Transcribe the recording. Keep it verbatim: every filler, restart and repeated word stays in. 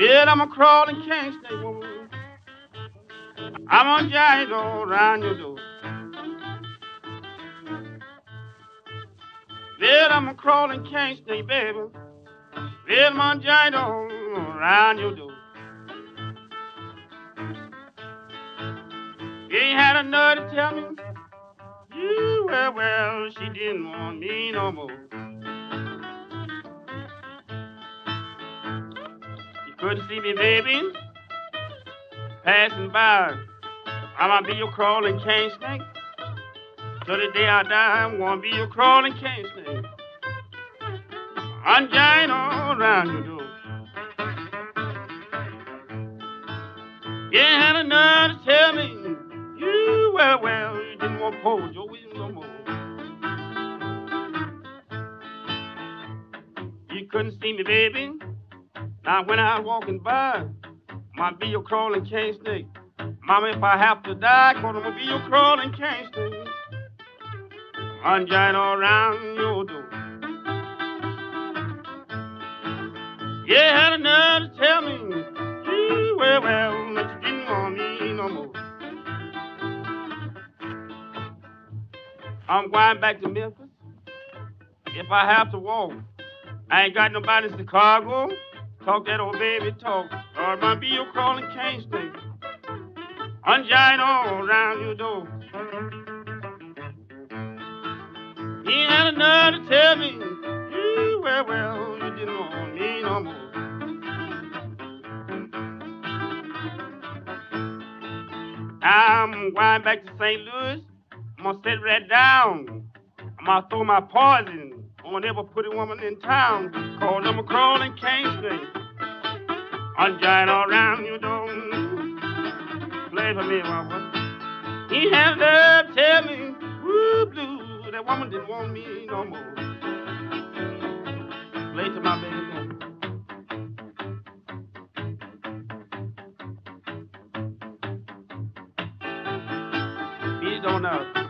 Yeah, I'm a crawling can't stay woman. I'm on giant all around your door. Well, I'm a crawling can't stay, baby. Well, I'm on giant all around your door. You ain't had a nerve to tell me. You, well, well, she didn't want me no more. You couldn't see me, baby, passing by. I'ma be your crawling cane snake. Till the day I die, I'm gonna be your crawling cane snake. I'm giant all around your door. You ain't had a nerve to tell me. You, well, well, you didn't want Paul Joe Williams no more. You couldn't see me, baby. Now when I was walking by, might be your crawling cane snake. Mama, if I have to die, cause I'm gonna be your crawling cane snake. I'm giant all around your door. You had a nerve to tell me. You, well, well, that you didn't want me no more. I'm going back to Memphis. If I have to walk, I ain't got nobody in Chicago. Talk that old baby talk, or I might be your crawling cane snake. I'm giant all around your door. He had a nerve to tell me, you, well, well, you didn't want me no more. I'm going back to Saint Louis. I'm gonna sit right down. I'm gonna throw my poison on every pretty woman in town. Call them a crawling cane snake. I'm giant all around your door. Play for me, mama. He had nerve to tell me, woo, blue, that woman didn't want me no more. Play to my baby. He don't know.